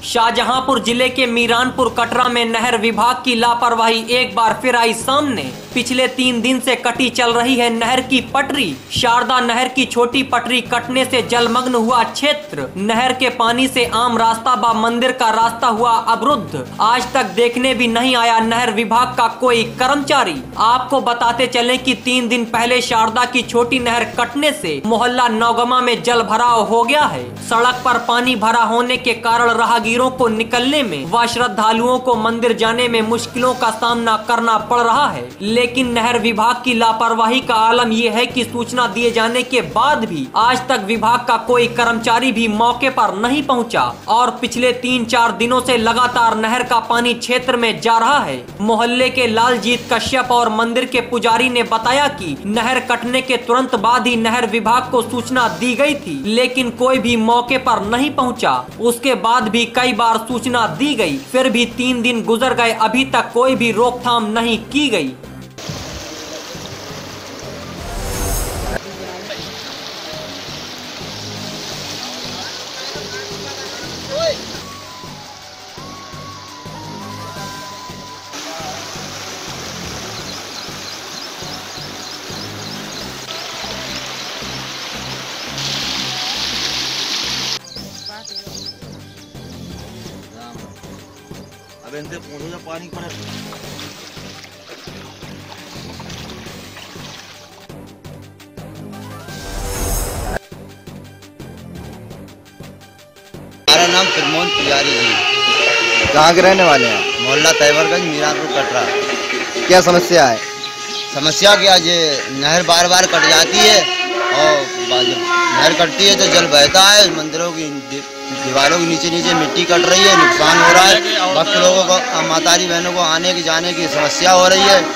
शाहजहांपुर जिले के मीरानपुर कटरा में नहर विभाग की लापरवाही एक बार फिर आई सामने। पिछले 3 दिन से कटी चल रही है नहर की पटरी। शारदा नहर की छोटी पटरी कटने से जलमग्न हुआ क्षेत्र। नहर के पानी से आम रास्ता व मंदिर का रास्ता हुआ अवरुद्ध। आज तक देखने भी नहीं आया नहर विभाग का कोई कर्मचारी। आपको बताते चले कि 3 दिन पहले शारदा की छोटी नहर कटने से मोहल्ला नौगमा में जल भराव हो गया है। सड़क पर पानी भरा होने के कारण राहगीरों को निकलने में व श्रद्धालुओं को मंदिर जाने में मुश्किलों का सामना करना पड़ रहा है। लेकिन नहर विभाग की लापरवाही का आलम यह है कि सूचना दिए जाने के बाद भी आज तक विभाग का कोई कर्मचारी भी मौके पर नहीं पहुंचा और पिछले 3-4 दिनों से लगातार नहर का पानी क्षेत्र में जा रहा है। मोहल्ले के लालजीत कश्यप और मंदिर के पुजारी ने बताया कि नहर कटने के तुरंत बाद ही नहर विभाग को सूचना दी गई थी, लेकिन कोई भी मौके पर नहीं पहुंचा। उसके बाद भी कई बार सूचना दी गई, फिर भी 3 दिन गुजर गए, अभी तक कोई भी रोकथाम नहीं की गई। अब इनसे पूछो जब पानी पड़े। हमारा नाम प्रमोद पुजारी जी। कहाँ के रहने वाले हैं? मोहल्ला तैवरगंज मीरानपुर कटरा। क्या समस्या है? समस्या क्या, ये नहर बार बार कट जाती है और जब नहर कटती है तो जल बहता है। मंदिरों की दीवारों के नीचे नीचे मिट्टी कट रही है, नुकसान हो रहा है। भक्त लोगों को, मातारी बहनों को आने की जाने की समस्या हो रही है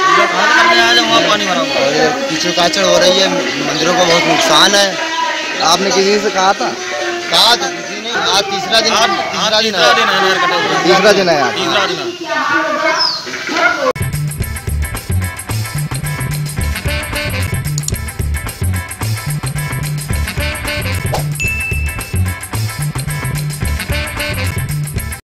और कीचड़ काचड़ हो रही है। मंदिरों को बहुत नुकसान है। आपने किसी से कहा था? कहा तो किसी ने। आज तीसरा दिन है। तीसरा दिन है आज।